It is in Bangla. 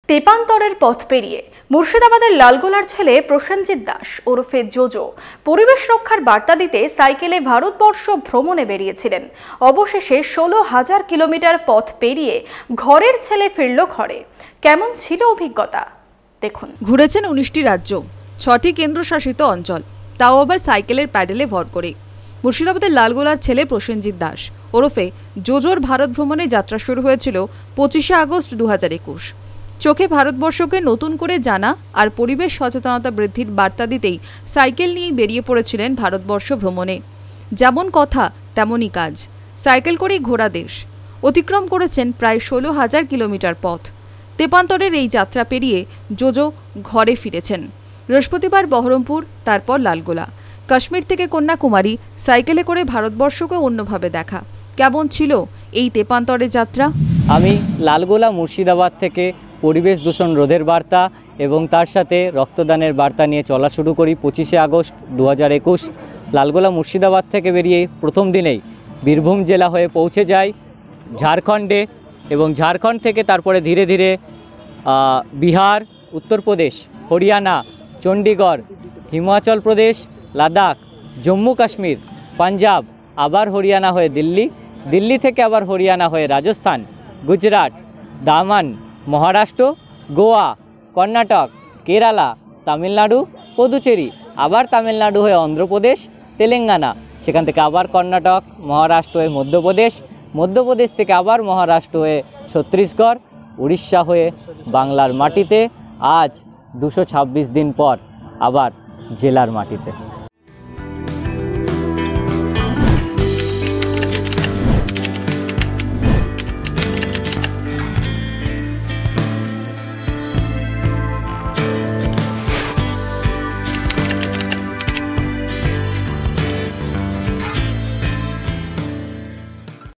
তেপান্তরের পথ পেরিয়ে মুর্শিদাবাদের লালগোলার ছেলে প্রসেনজিৎ দাস ওরফে জোজো পরিবেশ রক্ষার বার্তা দিতে সাইকেলে ভারতবর্ষ ভ্রমণে বেরিয়েছিলেন। অবশেষে 16,000 কিলোমিটার পথ পেরিয়ে ঘরের ছেলে ফিরল ঘরে। কেমন ছিল অভিজ্ঞতা দেখুন। ঘুরেছেন 19টি রাজ্য, 6টি কেন্দ্রশাসিত অঞ্চল, তাও আবার সাইকেলের প্যাডেলে ভর করে। মুর্শিদাবাদের লালগোলার ছেলে প্রসেনজিৎ দাস ওরফে জোজোর ভারত ভ্রমণে যাত্রা শুরু হয়েছিল 25শে আগস্ট 2021। চোখে ভারতবর্ষকে নতুন করে জানা আর পরিবেশ সচেতনতা বৃদ্ধির বার্তা দিতেই সাইকেল নিয়েই বেরিয়ে পড়েছিলেন ভারতবর্ষ ভ্রমণে। যেমন কথা তেমনই কাজ, সাইকেল করেই ঘোরা দেশ। অতিক্রম করেছেন প্রায় 16,000 কিলোমিটার পথ। তেপান্তরের এই যাত্রা পেরিয়ে জোজো ঘরে ফিরেছেন। বৃহস্পতিবার বহরমপুর, তারপর লালগোলা। কাশ্মীর থেকে কন্যাকুমারী সাইকেলে করে ভারতবর্ষকে অন্যভাবে দেখা। কেমন ছিল এই তেপান্তরের যাত্রা? আমি লালগোলা মুর্শিদাবাদ থেকে পরিবেশ দূষণ রোধের বার্তা এবং তার সাথে রক্তদানের বার্তা নিয়ে চলা শুরু করি 25শে আগস্ট 2021। লালগোলা মুর্শিদাবাদ থেকে বেরিয়ে প্রথম দিনেই বীরভূম জেলা হয়ে পৌঁছে যাই ঝাড়খণ্ডে এবং ঝাড়খণ্ড থেকে তারপরে ধীরে ধীরে বিহার, উত্তরপ্রদেশ, হরিয়ানা, চণ্ডীগড়, হিমাচল প্রদেশ, লাদাখ, জম্মু কাশ্মীর, পাঞ্জাব, আবার হরিয়ানা হয়ে দিল্লি, দিল্লি থেকে আবার হরিয়ানা হয়ে রাজস্থান, গুজরাট, দামান, মহারাষ্ট্র, গোয়া, কর্ণাটক, কেরালা, তামিলনাড়ু, পুদুচেরি, আবার তামিলনাড়ু হয়ে অন্ধ্রপ্রদেশ, তেলেঙ্গানা, সেখান থেকে আবার কর্ণাটক, মহারাষ্ট্র হয়ে মধ্যপ্রদেশ, মধ্যপ্রদেশ থেকে আবার মহারাষ্ট্র হয়ে ছত্তিশগড়, উড়িষ্যা হয়ে বাংলার মাটিতে। আজ 226 দিন পর আবার জেলার মাটিতে।